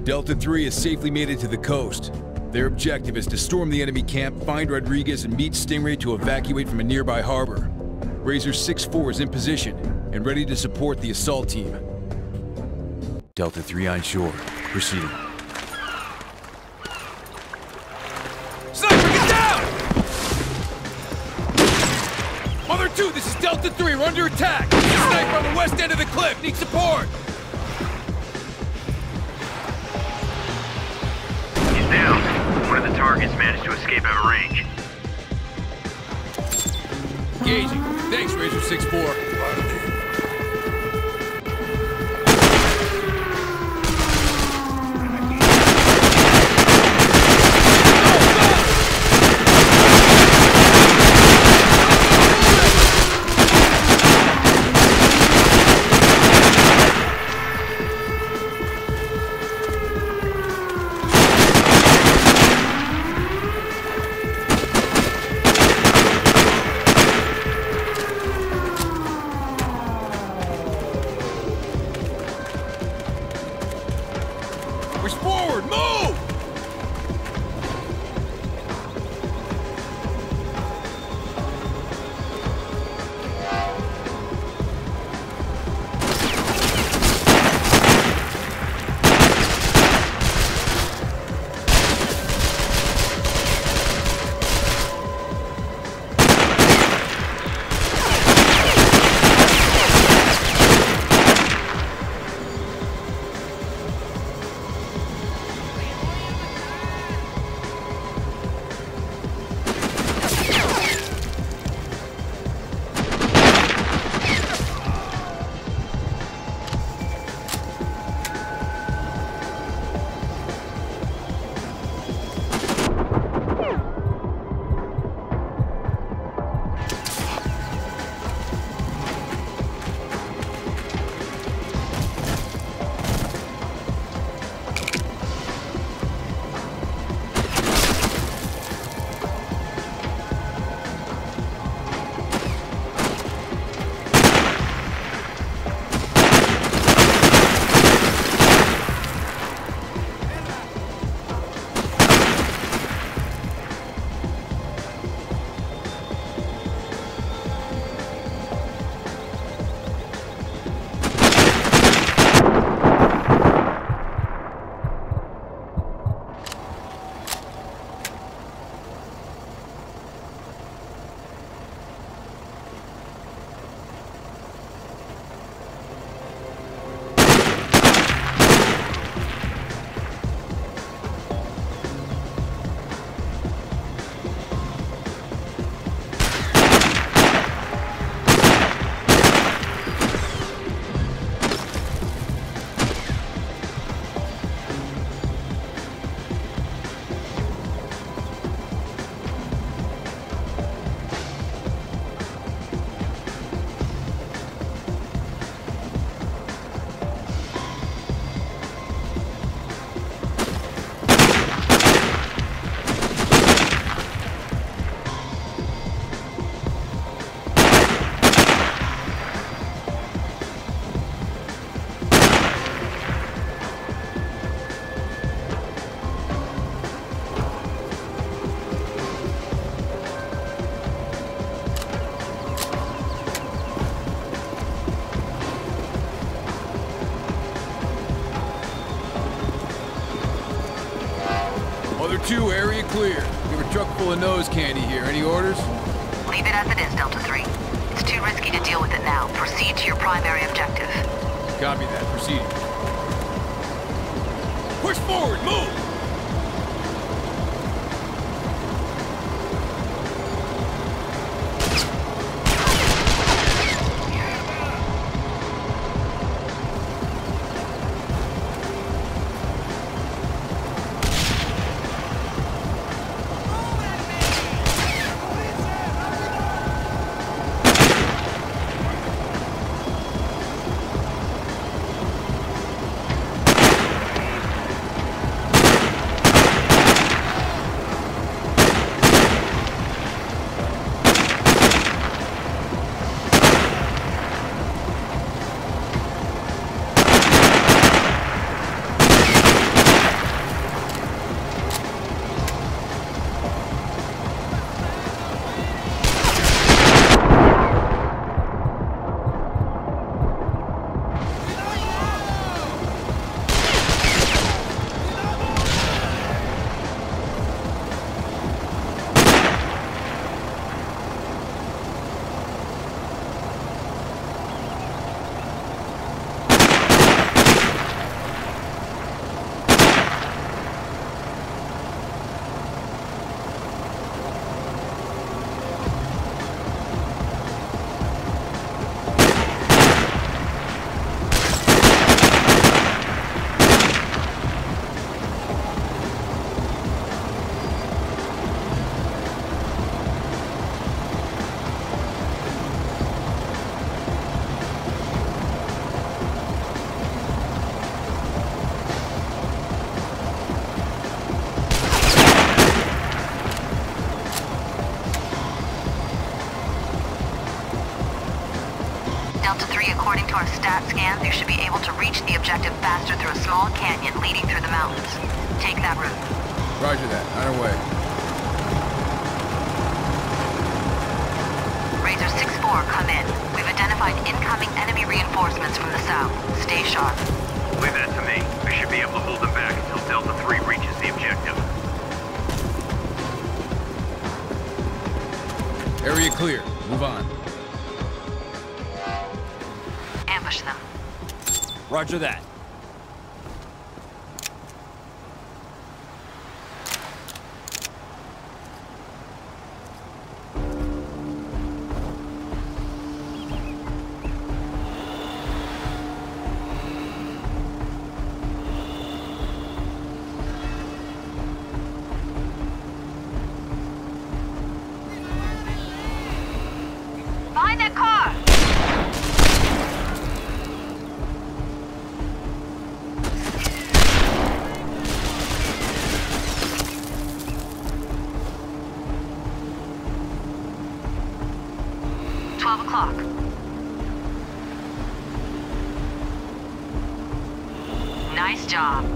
Delta 3 has safely made it to the coast. Their objective is to storm the enemy camp, find Rodriguez, and meet Stingray to evacuate from a nearby harbor. Razor 6-4 is in position and ready to support the assault team. Delta 3 on shore. Proceeding. Sniper, get down! Mother 2, this is Delta 3. We're under attack. There's a sniper on the west end of the cliff. Need support. He's down. One of the targets managed to escape out of range. Engaging. Thanks, Razor 6-4. Push forward! Move! Mother 2, area clear. We have a truck full of nose candy here. Any orders? Leave it as it is, Delta 3. It's too risky to deal with it now. Proceed to your primary objective. Copy that. Proceeding. Push forward! Move! to our stat scans, you should be able to reach the objective faster through a small canyon leading through the mountains. Take that route. Roger that. On our way. Razor 6-4, come in. We've identified incoming enemy reinforcements from the south. Stay sharp. Leave that to me. We should be able to hold them back until Delta 3 reaches the objective. Area clear. Move on. Ambush them. Roger that. Behind that car! O'clock. Nice job.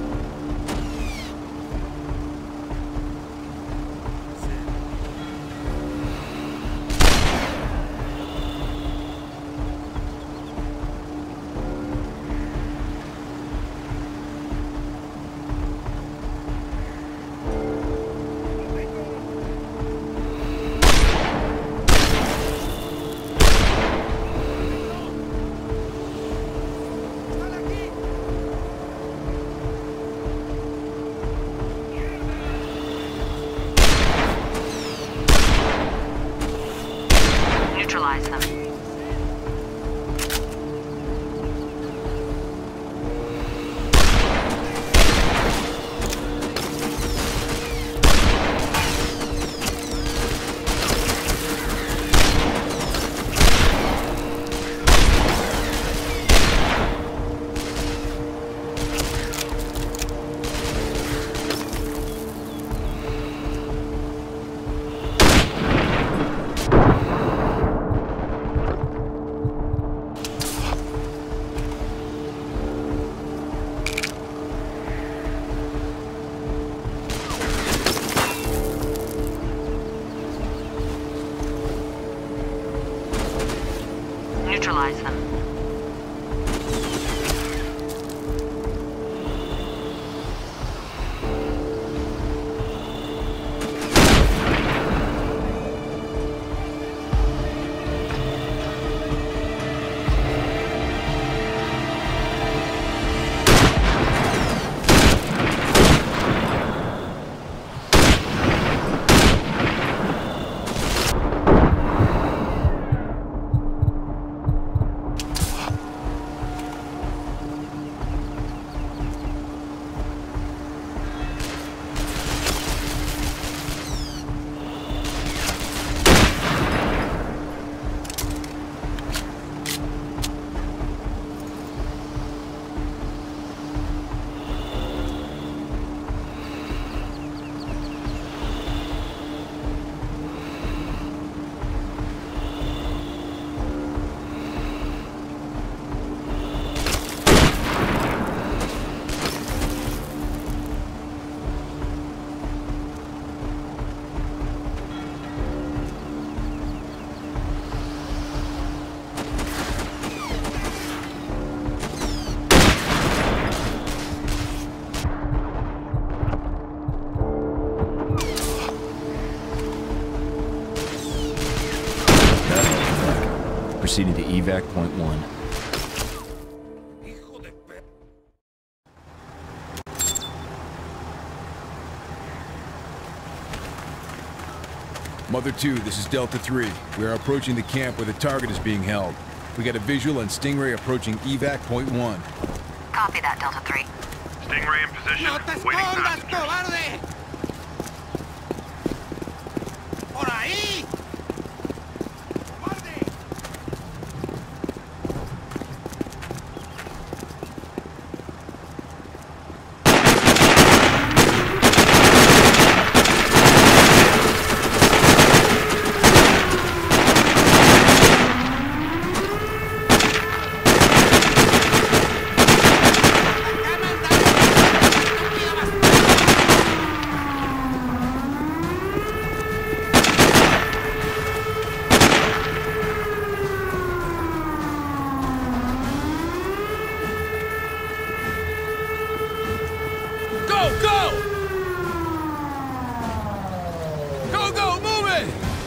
Neutralize them. Neutralize them. Proceeding to evac point 1. Mother 2, this is Delta 3. We are approaching the camp where the target is being held. We got a visual on Stingray approaching evac point 1. Copy that, Delta 3. Stingray in position. ¡No te Waiting escondas, passengers. cobarde! ¡Por ahí! ¡Cobarde! Go, go! Go, go, move it!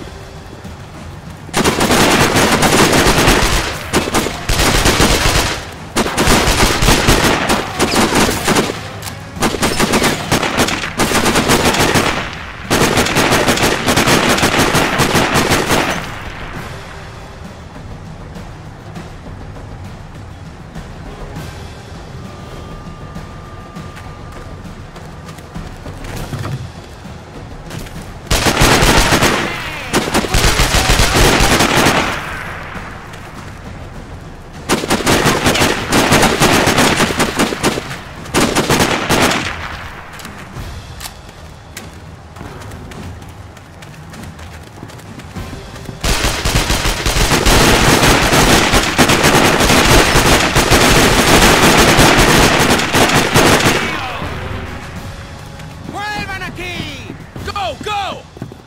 Go, go!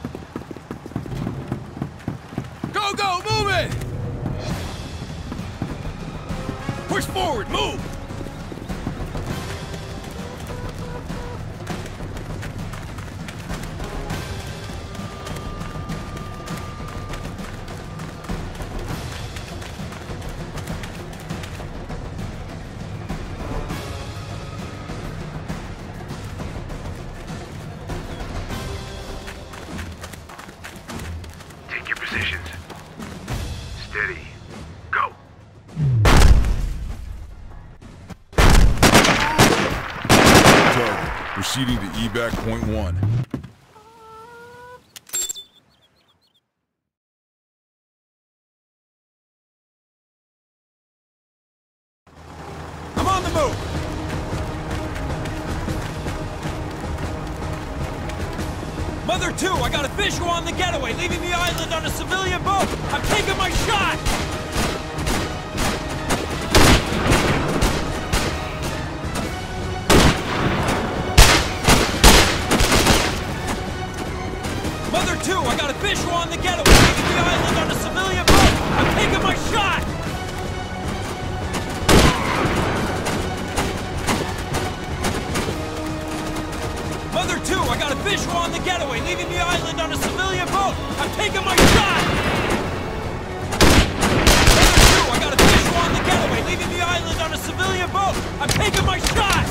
Go, go, move it! Push forward, move! Take your positions. Steady. Go. Target, proceeding to evac point 1. I'm on the move! Mother 2, I got a visual on the getaway, leaving the island on a civilian boat! I'm taking my shot! Mother 2, I got a visual on the getaway, leaving the island on a civilian boat! I'm taking my shot! Mother 2, I got a visual on the getaway, leaving the island on a civilian boat! I'm taking my shot! Mother 2, I got a visual on the getaway, leaving the island on a civilian boat! I'm taking my shot!